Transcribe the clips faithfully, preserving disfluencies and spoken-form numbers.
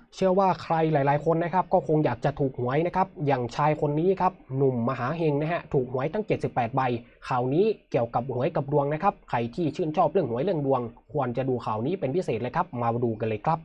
เชื่อว่าใครหลายๆคนนะครับก็คงอยากจะถูกหวยนะครับอย่างชายคนนี้ครับหนุ่มมหาเฮงนะฮะถูกหวยตั้งเจ็ดสิบแปดใบข่าวนี้เกี่ยวกับหวยกับดวงนะครับใครที่ชื่นชอบเรื่องหวยเรื่องดวงควรจะดูข่าวนี้เป็นพิเศษเลยครับมาดูกันเลยครับ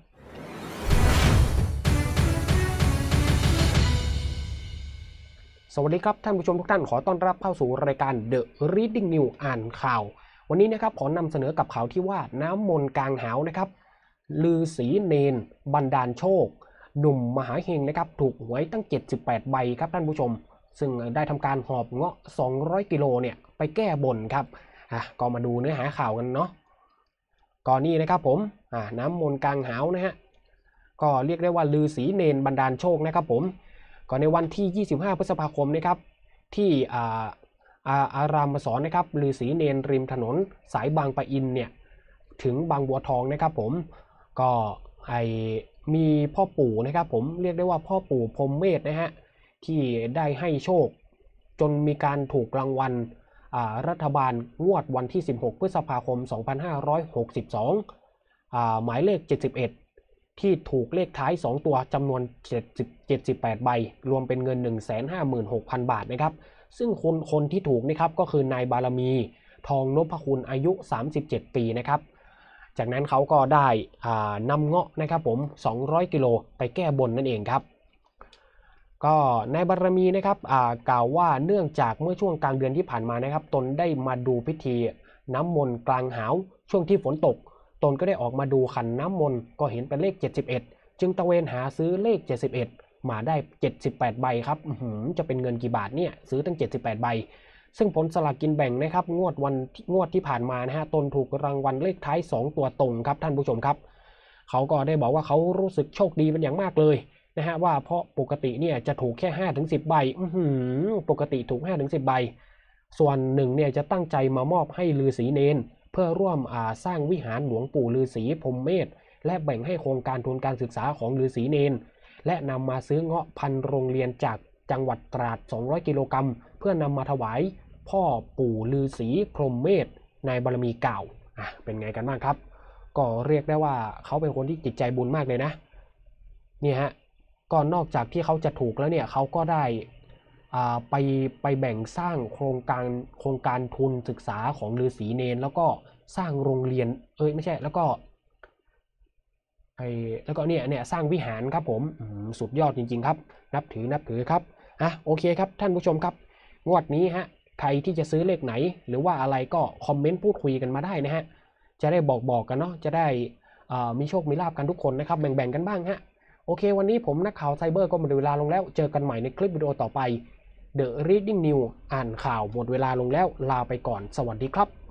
สวัสดีครับท่านผู้ชมทุกท่านขอต้อนรับเข้าสู่รายการ The Reading News อ่านข่าววันนี้นะครับขอนำเสนอกับข่าวที่ว่าน้ำมนต์กลางหาวนะครับฤาษีเนนบันดาลโชคหนุ่มมหาเฮงนะครับถูกหวยตั้งเจ็ดสิบแปดใบครับท่านผู้ชมซึ่งได้ทำการหอบเงาะสองร้อยกิโลเนี่ยไปแก้บนครับอ่ะก็มาดูเนื้อหาข่าวกันเนาะก่อนนี้นะครับผมอ่ะน้ำมนต์กลางหาวนะฮะก็เรียกได้ว่าฤาษีเนนบันดาลโชคนะครับผมก็ในวันที่ยี่สิบห้าพฤษภาคมนะครับที่อ่าอารามสอนนะครับฤาษีเนนริมถนนสายบางปะอินเนี่ยถึงบางบัวทองนะครับผมก็ไอมีพ่อปู่นะครับผมเรียกได้ว่าพ่อปู่พรหมเมธนะฮะที่ได้ให้โชคจนมีการถูกรางวัลรัฐบาลงวดวันที่สิบหกพฤษภาคมสองพันห้าร้อยหกสิบสองอ่าหมายเลขเจ็ดสิบเอ็ดที่ถูกเลขท้ายสองตัวจำนวนเจ็ดสิบ เจ็ดสิบแปดใบรวมเป็นเงิน หนึ่งแสนห้าหมื่นหกพัน บาทนะครับซึ่งคนคนที่ถูกนะครับก็คือนายบารมีทองนพคุณอายุสามสิบเจ็ดปีนะครับจากนั้นเขาก็ได้นำเงาะนะครับผมสองร้อยกิโลไปแก้บนนั่นเองครับก็นายบารมีนะครับกล่าวว่าเนื่องจากเมื่อช่วงกลางเดือนที่ผ่านมานะครับตนได้มาดูพิธีน้ำมนต์กลางหาวช่วงที่ฝนตกตนก็ได้ออกมาดูขันน้ำมนต์ก็เห็นเป็นเลขเจ็ดสิบเอ็ดจึงตะเวนหาซื้อเลขเจ็ดสิบเอ็ดมาได้เจ็ดสิบแปดใบครับจะเป็นเงินกี่บาทเนี่ยซื้อตั้งเจ็ดสิบแปดใบซึ่งผลสลากกินแบ่งนะครับงวดวันงวดที่ผ่านมานะฮะตนถูกรางวัลเลขท้ายสองตัวตรงครับท่านผู้ชมครับเขาก็ได้บอกว่าเขารู้สึกโชคดีเป็นอย่างมากเลยนะฮะว่าเพราะปกติเนี่ยจะถูกแค่ ห้าถึงสิบ ใบปกติถูก ห้าถึงสิบ ใบส่วนหนึ่งเนี่ยจะตั้งใจมามอบให้ฤาษีเนนเพื่อร่วมสร้างวิหารหลวงปู่ฤาษีพรหมเมธและแบ่งให้โครงการทุนการศึกษาของฤาษีเนนและนำมาซื้อเงาะพันโรงเรียนจากจังหวัดตราดสองร้อยกิโลกรัมเพื่อนำมาถวายพ่อปู่ฤาษีพรหมเมธในบารมีเก่าอ่ะเป็นไงกันบ้างครับก็เรียกได้ว่าเขาเป็นคนที่จิตใจบุญมากเลยนะนี่ฮะก็นอกจากที่เขาจะถูกแล้วเนี่ยเขาก็ได้ไปไปแบ่งสร้างโครงการโครงการทุนศึกษาของฤาษีเนนแล้วก็สร้างโรงเรียนเอ้ยไม่ใช่แล้วก็ไอแล้วก็เนี่ยเนี่ยสร้างวิหารครับผมสุดยอดจริงๆครับนับถือนับถือครับอ่ะโอเคครับท่านผู้ชมครับงวดนี้ฮะใครที่จะซื้อเลขไหนหรือว่าอะไรก็คอมเมนต์พูดคุยกันมาได้นะฮะจะได้บอกบอกกันเนาะจะได้มีโชคมีลาภกันทุกคนนะครับแบ่งๆกันบ้างฮะโอเควันนี้ผมนักข่าวไซเบอร์ก็หมดเวลาลงแล้วเจอกันใหม่ในคลิปวิดีโอต่อไป The Reading News อ่านข่าวหมดเวลาลงแล้วลาไปก่อนสวัสดีครับ